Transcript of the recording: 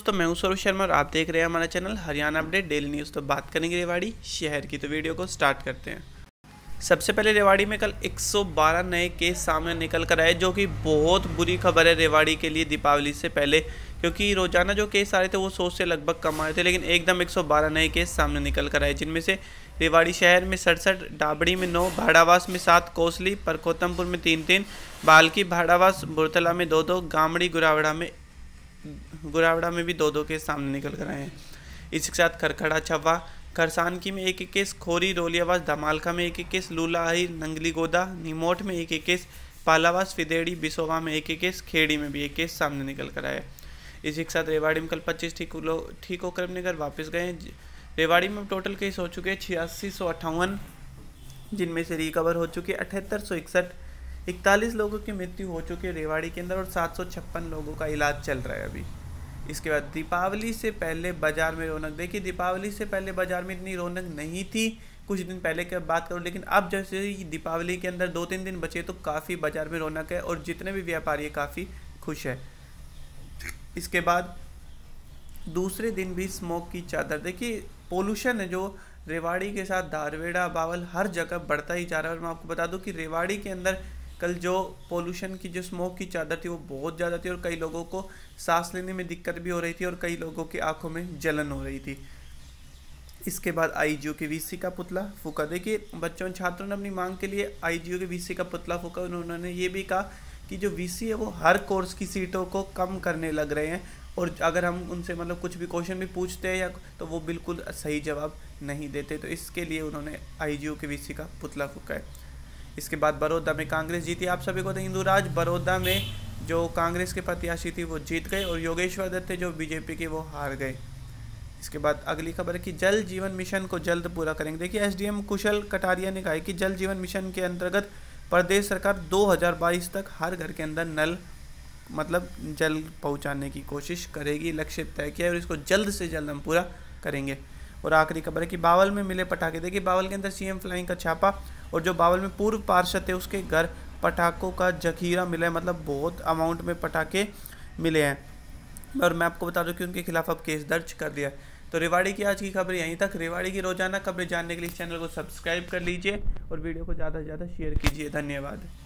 दोस्तों, मैं हूं सौरभ शर्मा और आप देख रहे हैं हमारा channel Haryana update daily news. तो बात करेंगे रेवाड़ी शहर की, तो वीडियो को स्टार्ट करते हैं। सबसे पहले रेवाड़ी में कल 112 नए केस सामने निकल कर आए, जो कि बहुत बुरी खबर है रेवाड़ी के लिए दीपावली से पहले, क्योंकि रोजाना जो केस आ रहे थे वो 100 से लगभग कम आ रहे थे, लेकिन एकदम 112 नए केस सामने निकल कर आए, जिनमें से रेवाड़ी शहर में 67, डाबड़ी में 9, भाड़ावास में 7, कोसली परकोतमपुर में 3-3, बाल्की भाड़ावास बुरतला में 2-2, गामड़ी गुरावड़ा में भी 2-2 केस सामने निकल कर आए हैं। इसी के साथ खरखड़ा छवा खरसानकी में 1-1 केस, खोरी रोलियावास धमालका में 1-1 केस, लूलाही नंगली गोदा निमोट में 1-1 केस, पालावास फिदेड़ी बिसोवा में 1-1 केस, खेड़ी में भी 1 केस सामने निकल कर आए। इसी के साथ रेवाड़ी में कल 25 ठीक होकर अपने घर वापस गए। रेवाड़ी में टोटल केस हो चुके हैं 8658, जिनमें से रिकवर हो चुके 7861, 41 लोगों की मृत्यु हो चुकी है रेवाड़ी के अंदर और 756 लोगों का इलाज चल रहा है अभी। इसके बाद दीपावली से पहले बाजार में रौनक। देखिए, दीपावली से पहले बाजार में इतनी रौनक नहीं थी, कुछ दिन पहले की बात करूँ, लेकिन अब जैसे ही दीपावली के अंदर 2-3 दिन बचे तो काफ़ी बाजार में रौनक है और जितने भी व्यापारी काफ़ी खुश है। इसके बाद दूसरे दिन भी स्मोक की चादर। देखिए, पोल्यूशन है जो रेवाड़ी के साथ धारवेड़ा बावल हर जगह बढ़ता ही जा रहा है। और मैं आपको बता दूं कि रेवाड़ी के अंदर कल जो पोल्यूशन की जो स्मोक की चादर थी वो बहुत ज़्यादा थी और कई लोगों को सांस लेने में दिक्कत भी हो रही थी और कई लोगों की आंखों में जलन हो रही थी। इसके बाद आईजीओ के वीसी का पुतला फूका। देखिए, बच्चों छात्रों ने अपनी मांग के लिए आईजीओ के वीसी का पुतला फूका। उन्होंने ये भी कहा कि जो वीसी है वो हर कोर्स की सीटों को कम करने लग रहे हैं और अगर हम उनसे मतलब कुछ भी क्वेश्चन भी पूछते हैं या तो वो बिल्कुल सही जवाब नहीं देते, तो इसके लिए उन्होंने आईजीओ के वीसी का पुतला फूका है। इसके बाद बड़ौदा में कांग्रेस जीती। आप सभी को तो हिंदूराज बड़ौदा में जो कांग्रेस के प्रत्याशी थी वो जीत गए और योगेश्वर दत्त थे जो बीजेपी के वो हार गए। इसके बाद अगली खबर है कि जल जीवन मिशन को जल्द पूरा करेंगे। देखिए, एसडीएम कुशल कटारिया ने कहा है कि जल जीवन मिशन के अंतर्गत प्रदेश सरकार 2022 तक हर घर के अंदर नल मतलब जल पहुंचाने की कोशिश करेगी। लक्ष्य तय किया है और इसको जल्द से जल्द हम पूरा करेंगे। और आखिरी खबर है कि बावल में मिले पटाखे। देखिए, बावल के अंदर सीएम फ्लाइंग का छापा और जो बावल में पूर्व पार्षद थे उसके घर पटाखों का जखीरा मिला है, मतलब बहुत अमाउंट में पटाखे मिले हैं। और मैं आपको बता दूं कि उनके खिलाफ अब केस दर्ज कर दिया है। तो रेवाड़ी की आज की खबर यहीं तक। रेवाड़ी की रोजाना खबरें जानने के लिए इस चैनल को सब्सक्राइब कर लीजिए और वीडियो को ज़्यादा से ज़्यादा शेयर कीजिए। धन्यवाद।